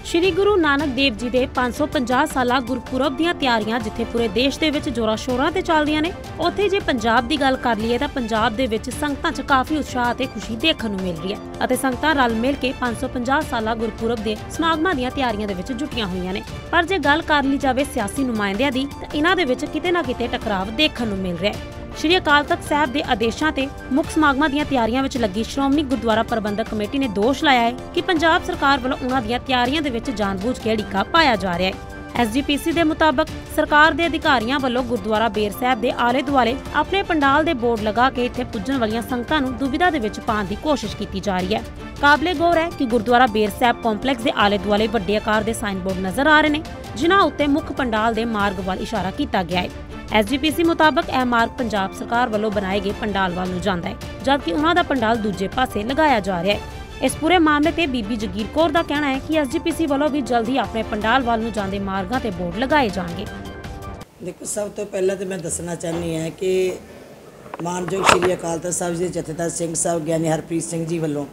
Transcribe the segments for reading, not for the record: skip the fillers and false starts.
श्री गुरु नानक देव जी ਦੇ 550 ਸਾਲਾ ਗੁਰਪੁਰਬ ਦੀਆਂ ਤਿਆਰੀਆਂ ਜਿੱਥੇ ਪੂਰੇ ਦੇਸ਼ ਦੇ ਵਿੱਚ ਜ਼ੋਰਾਂ ਸ਼ੋਰਾਂ ਤੇ ਚੱਲਦੀਆਂ ਨੇ, ਉੱਥੇ ਜੇ ਪੰਜਾਬ ਦੀ ਗੱਲ ਕਰ ਲਈਏ ਤਾਂ ਪੰਜਾਬ ਦੇ ਵਿੱਚ ਸੰਗਤਾਂ 'ਚ ਕਾਫੀ ਉਤਸ਼ਾਹ ਤੇ ਖੁਸ਼ੀ ਦੇਖਣ ਨੂੰ ਮਿਲ ਰਹੀ ਹੈ ਅਤੇ ਸੰਗਤਾਂ ਰਲ ਮਿਲ ਕੇ 550 ਸਾਲਾ ਗੁਰਪੁਰਬ ਦੇ ਸਮਾਗਮਾਂ ਦੀਆਂ ਤਿਆਰੀਆਂ ਦੇ ਵਿੱਚ ਜੁਟੀਆਂ ਹੋਈਆਂ ਨੇ। ਪਰ ਜੇ ਗੱਲ ਕਰ ਲਈ ਜਾਵੇ ਸਿਆਸੀ ਨੁਮਾਇੰਦਿਆਂ ਦੀ ਤਾਂ ਇਹਨਾਂ ਦੇ ਵਿੱਚ ਕਿਤੇ ਨਾ ਕਿਤੇ ਟਕਰਾਵ ਦੇਖਣ ਨੂੰ ਮਿਲ ਰਿਹਾ ਹੈ। श्री अकाल तख्त साहब के आदेशों ते मुख समागमां दीआं तैयारियां विच लगी श्रोमणी गुरुद्वारा प्रबंधक कमेटी ने दोष लाया है कि पंजाब सरकार वालों उन्हां दीआं तैयारियां दे विच जानबूझ के अड़िका पाया जा रहा है। SGPC के मुताबिक सरकार के अधिकारियों वालों गुरुद्वारा बेर साहब के आले दुआले अपने पंडाल के बोर्ड लगा के इत्थे पुजण वालियां संगतां नूं दुविधा दे विच पाउण दी कोशिश की जा रही है। काबिले गौर है कि गुरुद्वारा बेर साहब कॉम्पलैक्स के आले दुआले वड्डे आकार के साइन बोर्ड नजर आ रहे हैं जिन्हां उत्ते मुख पंडाल के मार्ग वाल इशारा किया गया है। SGPC मुताबिक यह मार्ग पंजाब सरकार वालों बनाए गए पंडाल वाल नूं जांदा है, जबकि उन्हां दा पंडाल दूजे पासे लगाया जा रहा है। इस पूरे मामले ते बीबी जगीर कौर दा कहना है कि SGPC वालों भी जल्द ही अपने पंडाल वाल नूं जांदे मार्गां ते बोर्ड लगाए जाणगे। देखो, सब तो पहले तो मैं दसना चाहनी है कि मानयोग श्री अकाल तख्त साहब जी जथेदार सिंह साहब ज्ञानी हरप्रीत सिंह जी वालों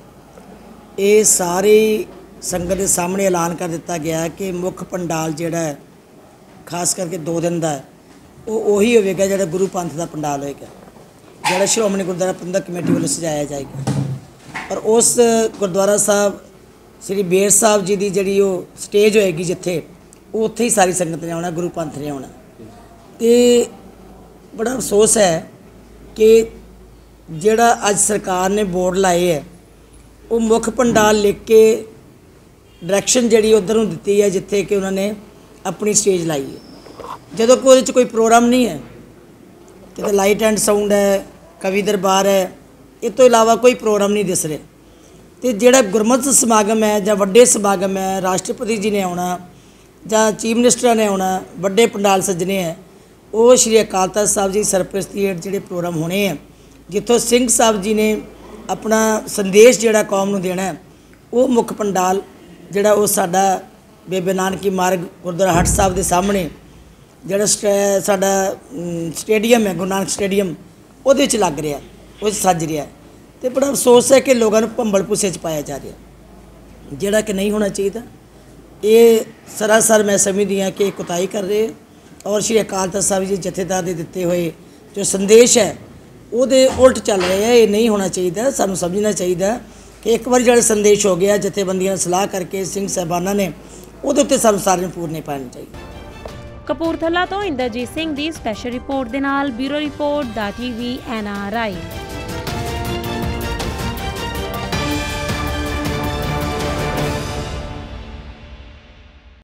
ये सारी संगत के सामने ऐलान कर दिता गया है कि मुख पंडाल जिहड़ा है खास करके 2 दिन का ਉਹੀ ਹੋਵੇਗਾ ਜਿਹੜਾ ਗੁਰੂ ਪੰਥ ਦਾ ਪੰਡਾਲ ਹੋਏਗਾ, ਜਿਹੜਾ ਸ਼੍ਰੋਮਣੀ ਗੁਰਦੁਆਰਾ ਪ੍ਰਬੰਧਕ ਕਮੇਟੀ ਵੱਲੋਂ ਸਜਾਇਆ ਜਾਏਗਾ। ਔਰ ਉਸ ਗੁਰਦੁਆਰਾ ਸਾਹਿਬ ਸ੍ਰੀ ਬੇਰ ਸਾਹਿਬ ਜੀ ਦੀ ਜਿਹੜੀ ਉਹ ਸਟੇਜ ਹੋਏਗੀ ਜਿੱਥੇ ਉੱਥੇ ਹੀ ਸਾਰੀ ਸੰਗਤ ਨੇ ਆਉਣਾ, ਗੁਰੂ ਪੰਥ ਨੇ ਆਉਣਾ। ਤੇ ਬੜਾ ਅਫਸੋਸ ਹੈ ਕਿ ਜਿਹੜਾ ਅੱਜ ਸਰਕਾਰ ਨੇ ਬੋਰਡ ਲਾਏ ਹੈ ਉਹ ਮੁੱਖ ਪੰਡਾਲ ਲਿਖ ਕੇ ਡਾਇਰੈਕਸ਼ਨ ਜਿਹੜੀ ਉਧਰ ਨੂੰ ਦਿੱਤੀ ਹੈ ਜਿੱਥੇ ਕਿ ਉਹਨਾਂ ਨੇ ਆਪਣੀ ਸਟੇਜ ਲਾਈ ਹੈ, ਜਦੋਂ कि वो कोई प्रोग्राम नहीं है, कितने लाइट एंड साउंड है, कवि दरबार है, इस तो इलावा कोई प्रोग्राम नहीं दिस रहे। तो जोड़ा गुरमत समागम है ਜਾਂ ਵੱਡੇ समागम है, राष्ट्रपति जी ने आना ਜਾਂ चीफ मिनिस्टर ने आना, ਵੱਡੇ पंडाल सजने हैं, वो श्री अकाल तख्त साहब जी सरप्रस्ती हेठ जोड़े प्रोग्राम होने हैं जितों सिंह साहब जी ने अपना संदेश जोड़ा कौम नूं देना है, वो मुख पंडाल जोड़ा वो साडा बेबे नानकी मार्ग गुरुद्वारा हट साहब के सामने ਜਿਹੜਾ ਸਾਡਾ ਸਟੇਡੀਅਮ ਹੈ, ਗੁਰੂ ਨਾਨਕ ਸਟੇਡੀਅਮ, ਉਹਦੇ ਵਿੱਚ ਲੱਗ ਰਿਹਾ, ਉਹ ਸੱਜ ਰਿਹਾ। ਤੇ ਬੜਾ ਅਫਸੋਸ ਹੈ ਕਿ ਲੋਕਾਂ ਨੂੰ ਭੰਬਲ ਭੁੱਸੇ 'ਚ ਪਾਇਆ ਜਾ ਰਿਹਾ, ਜਿਹੜਾ ਕਿ ਨਹੀਂ ਹੋਣਾ ਚਾਹੀਦਾ। ਇਹ ਸਰਾਸਰ ਮੈਂ ਸਮਝਦੀ ਹਾਂ ਕਿ ਕੁਤਾਹੀ ਕਰ ਰਹੇ ਔਰ ਸ਼੍ਰੀ ਅਕਾਲ ਤਖਤ ਸਾਹਿਬ ਜੀ ਜਥੇਦਾਰ ਦੇ ਦਿੱਤੇ ਹੋਏ ਜੋ ਸੰਦੇਸ਼ ਹੈ ਉਹਦੇ ਉਲਟ ਚੱਲ ਰਹੇ ਹੈ। ਇਹ ਨਹੀਂ ਹੋਣਾ ਚਾਹੀਦਾ। ਸਾਨੂੰ ਸਮਝਣਾ ਚਾਹੀਦਾ ਕਿ ਇੱਕ ਵਾਰ ਜਿਹੜਾ ਸੰਦੇਸ਼ ਹੋ ਗਿਆ ਜਥੇਬੰਦੀਆਂ ਸਲਾਹ ਕਰਕੇ ਸਿੰਘ ਸਾਹਿਬਾਨਾਂ ਨੇ ਉਹਦੇ ਉੱਤੇ ਸਾਨੂੰ ਸਾਰਿਆਂ ਨੂੰ ਪੂਰਨੇ ਪਾਉਣੇ ਚਾਹੀਦੇ। कपूरथला तो इंद्रजीत सिंह दी स्पैशल रिपोर्ट दे नाल ब्यूरो रिपोर्ट दा TV NRI।